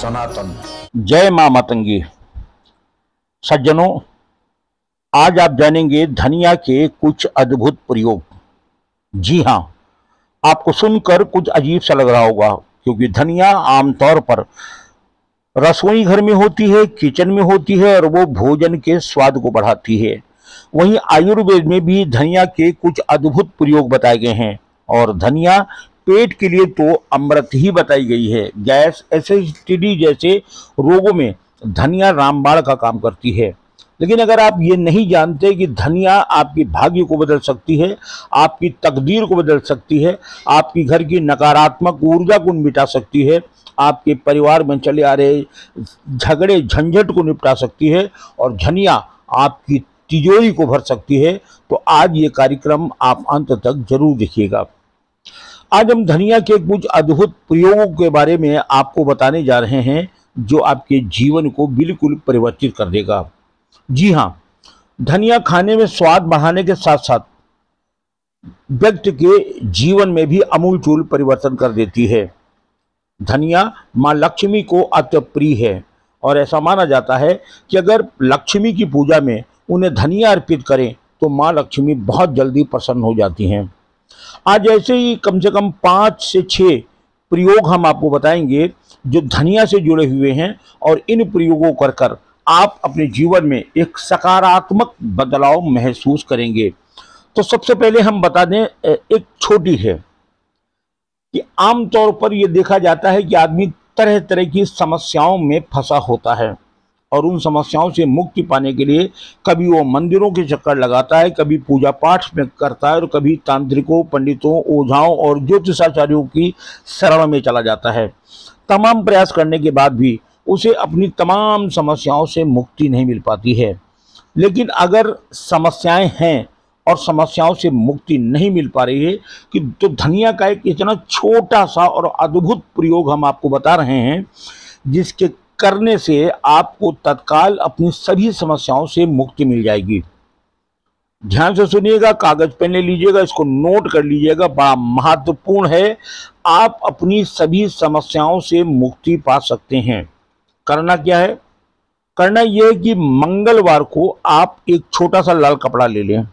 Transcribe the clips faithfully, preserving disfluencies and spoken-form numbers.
सनातन। जय मां मतंगी। सज्जनों, आज आप जानेंगे धनिया के कुछ अद्भुत प्रयोग। जी हां, आपको सुनकर कुछ अजीब सा लग रहा होगा, क्योंकि धनिया आमतौर पर रसोई घर में होती है, किचन में होती है और वो भोजन के स्वाद को बढ़ाती है। वहीं आयुर्वेद में भी धनिया के कुछ अद्भुत प्रयोग बताए गए हैं और धनिया पेट के लिए तो अमृत ही बताई गई है। गैस, एसिडिटी जैसे रोगों में धनिया रामबाण का काम करती है। लेकिन अगर आप ये नहीं जानते कि धनिया आपके भाग्य को बदल सकती है, आपकी तकदीर को बदल सकती है, आपकी घर की नकारात्मक ऊर्जा को मिटा सकती है, आपके परिवार में चले आ रहे झगड़े झंझट को निपटा सकती है और धनिया आपकी तिजोरी को भर सकती है, तो आज ये कार्यक्रम आप अंत तक जरूर देखिएगा। आज हम धनिया के कुछ अद्भुत प्रयोगों के बारे में आपको बताने जा रहे हैं, जो आपके जीवन को बिल्कुल परिवर्तित कर देगा। जी हां, धनिया खाने में स्वाद बढ़ाने के साथ साथ व्यक्ति के जीवन में भी अमूलचूल परिवर्तन कर देती है। धनिया मां लक्ष्मी को अति प्रिय है और ऐसा माना जाता है कि अगर लक्ष्मी की पूजा में उन्हें धनिया अर्पित करें तो मां लक्ष्मी बहुत जल्दी प्रसन्न हो जाती हैं। आज ऐसे ही कम से कम पाँच से छः प्रयोग हम आपको बताएंगे जो धनिया से जुड़े हुए हैं, और इन प्रयोगों कर कर आप अपने जीवन में एक सकारात्मक बदलाव महसूस करेंगे। तो सबसे पहले हम बता दें, एक छोटी है कि आमतौर पर यह देखा जाता है कि आदमी तरह तरह की समस्याओं में फंसा होता है और उन समस्याओं से मुक्ति पाने के लिए कभी वो मंदिरों के चक्कर लगाता है, कभी पूजा पाठ में करता है और कभी तांत्रिकों, पंडितों, ओझाओं और ज्योतिषाचार्यों की शरण में चला जाता है। तमाम प्रयास करने के बाद भी उसे अपनी तमाम समस्याओं से मुक्ति नहीं मिल पाती है। लेकिन अगर समस्याएं हैं और समस्याओं से मुक्ति नहीं मिल पा रही है कि तो धनिया का एक इतना छोटा सा और अद्भुत प्रयोग हम आपको बता रहे हैं, जिसके करने से आपको तत्काल अपनी सभी समस्याओं से मुक्ति मिल जाएगी। ध्यान से सुनिएगा, कागज पेन ले लीजिएगा, इसको नोट कर लीजिएगा, बड़ा महत्वपूर्ण है। आप अपनी सभी समस्याओं से मुक्ति पा सकते हैं। करना क्या है? करना यह है कि मंगलवार को आप एक छोटा सा लाल कपड़ा ले लें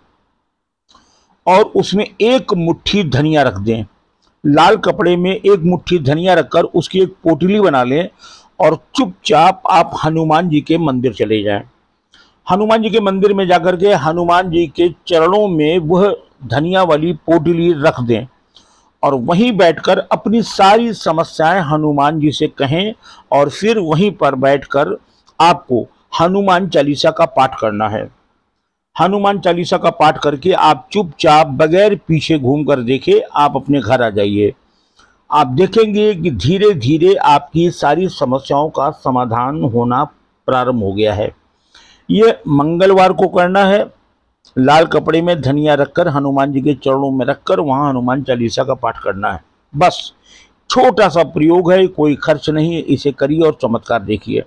और उसमें एक मुट्ठी धनिया रख दें। लाल कपड़े में एक मुट्ठी धनिया रखकर उसकी एक पोटली बना लें और चुपचाप आप हनुमान जी के मंदिर चले जाएं। हनुमान जी के मंदिर में जाकर के हनुमान जी के चरणों में वह धनिया वाली पोटली रख दें और वहीं बैठकर अपनी सारी समस्याएं हनुमान जी से कहें और फिर वहीं पर बैठकर आपको हनुमान चालीसा का पाठ करना है। हनुमान चालीसा का पाठ करके आप चुपचाप बगैर पीछे घूमकर देखे आप अपने घर आ जाइए। आप देखेंगे कि धीरे धीरे आपकी सारी समस्याओं का समाधान होना प्रारंभ हो गया है। ये मंगलवार को करना है। लाल कपड़े में धनिया रखकर हनुमान जी के चरणों में रखकर वहां हनुमान चालीसा का पाठ करना है। बस छोटा सा प्रयोग है, कोई खर्च नहीं, इसे करिए और चमत्कार देखिए।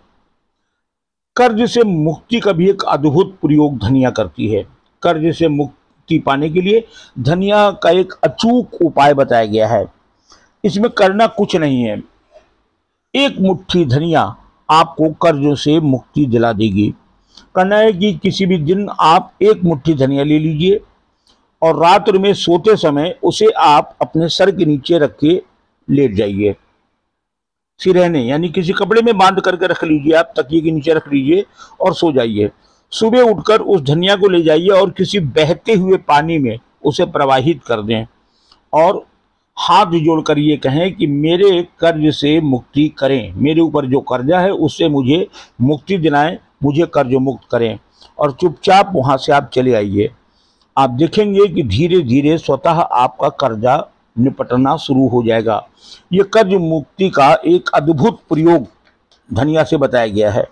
कर्ज से मुक्ति का भी एक अद्भुत प्रयोग धनिया करती है। कर्ज से मुक्ति पाने के लिए धनिया का एक अचूक उपाय बताया गया है। इसमें करना कुछ नहीं है, एक मुट्ठी धनिया आपको कर्जों से मुक्ति दिला देगी। करना है कि किसी भी दिन आप एक मुट्ठी धनिया ले लीजिए और रात्र में सोते समय उसे आप अपने सर के नीचे रख के लेट जाइए। सिरहने यानी किसी कपड़े में बांध करके रख लीजिए, आप तकिए के नीचे रख लीजिए और सो जाइए। सुबह उठकर उस धनिया को ले जाइए और किसी बहते हुए पानी में उसे प्रवाहित कर दें और हाथ जोड़कर ये कहें कि मेरे कर्ज से मुक्ति करें, मेरे ऊपर जो कर्जा है उससे मुझे मुक्ति दिलाएं, मुझे कर्ज मुक्त करें। और चुपचाप वहाँ से आप चले आइए। आप देखेंगे कि धीरे धीरे स्वतः आपका कर्जा निपटना शुरू हो जाएगा। ये कर्ज मुक्ति का एक अद्भुत प्रयोग धनिया से बताया गया है।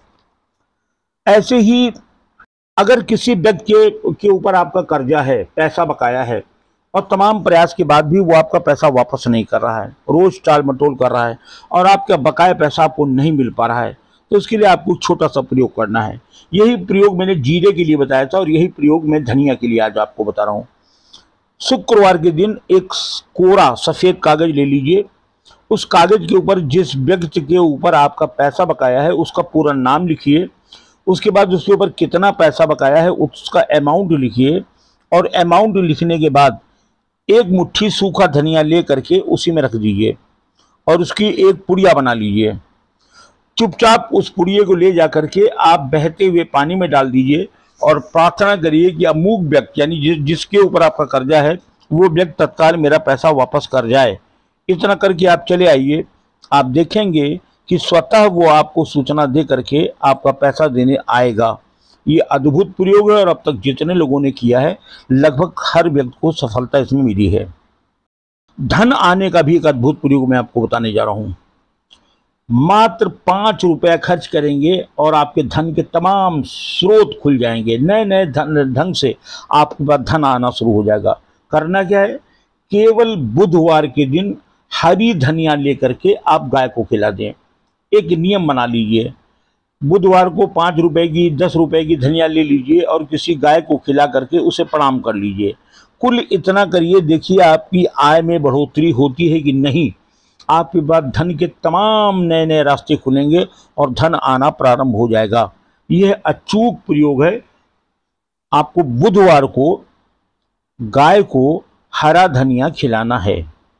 ऐसे ही अगर किसी व्यक्ति के के ऊपर आपका कर्जा है, पैसा बकाया है और तमाम प्रयास के बाद भी वो आपका पैसा वापस नहीं कर रहा है, रोज टाल मटोल कर रहा है और आपका बकाया पैसा आपको नहीं मिल पा रहा है, तो इसके लिए आपको छोटा सा प्रयोग करना है। यही प्रयोग मैंने जीरे के लिए बताया था और यही प्रयोग मैं धनिया के लिए आज आपको बता रहा हूँ। शुक्रवार के दिन एक कोरा सफ़ेद कागज ले लीजिए उस कागज के ऊपर जिस व्यक्ति के ऊपर आपका पैसा बकाया है उसका पूरा नाम लिखिए। उसके बाद उसके ऊपर कितना पैसा बकाया है उसका अमाउंट लिखिए, और अमाउंट लिखने के बाद एक मुट्ठी सूखा धनिया ले करके उसी में रख दीजिए और उसकी एक पुड़िया बना लीजिए। चुपचाप उस पुड़िये को ले जा करके आप बहते हुए पानी में डाल दीजिए और प्रार्थना करिए कि अमुक व्यक्ति यानी जिस जिसके ऊपर आपका कर्जा है वो व्यक्ति तत्काल मेरा पैसा वापस कर जाए। इतना करके आप चले आइए, आप देखेंगे कि स्वतः वो आपको सूचना दे करके आपका पैसा देने आएगा। ये अद्भुत प्रयोग है और अब तक जितने लोगों ने किया है लगभग हर व्यक्ति को सफलता इसमें मिली है। धन आने का भी एक अद्भुत प्रयोग मैं आपको बताने जा रहा हूं। मात्र पांच रुपया खर्च करेंगे और आपके धन के तमाम स्रोत खुल जाएंगे, नए नए धन ढंग से आपके पास धन आना शुरू हो जाएगा। करना क्या है, केवल बुधवार के दिन हरी धनिया लेकर के आप गाय को खिला दें। एक नियम बना लीजिए, बुधवार को पाँच रुपए की दस रुपए की धनिया ले लीजिए और किसी गाय को खिला करके उसे प्रणाम कर लीजिए। कुल इतना करिए, देखिए आपकी आय में बढ़ोतरी होती है कि नहीं। आपके पास धन के तमाम नए नए रास्ते खुलेंगे और धन आना प्रारंभ हो जाएगा। यह अचूक प्रयोग है। आपको बुधवार को गाय को हरा धनिया खिलाना है।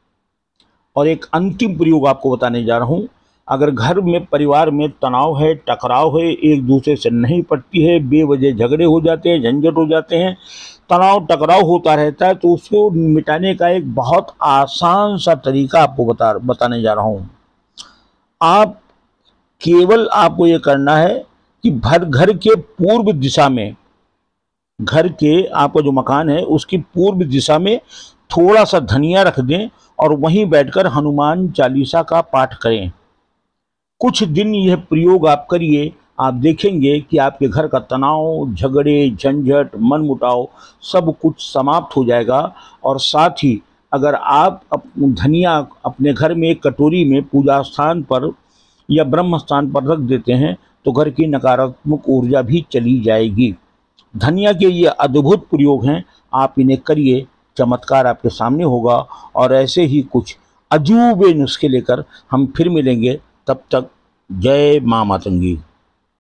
और एक अंतिम प्रयोग आपको बताने जा रहा हूं। अगर घर में परिवार में तनाव है, टकराव है, एक दूसरे से नहीं पटती है, बेवजह झगड़े हो जाते हैं, झंझट हो जाते हैं, तनाव टकराव होता रहता है, तो उसको मिटाने का एक बहुत आसान सा तरीका आपको बता बताने जा रहा हूँ। आप केवल आपको ये करना है कि भर घर के पूर्व दिशा में, घर के आपका जो मकान है उसकी पूर्व दिशा में थोड़ा सा धनिया रख दें और वहीं बैठकर हनुमान चालीसा का पाठ करें। कुछ दिन यह प्रयोग आप करिए, आप देखेंगे कि आपके घर का तनाव, झगड़े, झंझट, मनमुटाव सब कुछ समाप्त हो जाएगा। और साथ ही अगर आप धनिया अपने घर में एक कटोरी में पूजा स्थान पर या ब्रह्म स्थान पर रख देते हैं तो घर की नकारात्मक ऊर्जा भी चली जाएगी। धनिया के ये अद्भुत प्रयोग हैं, आप इन्हें करिए, चमत्कार आपके सामने होगा। और ऐसे ही कुछ अजूबे नुस्खे लेकर हम फिर मिलेंगे। तब तक जय मां मातंगी।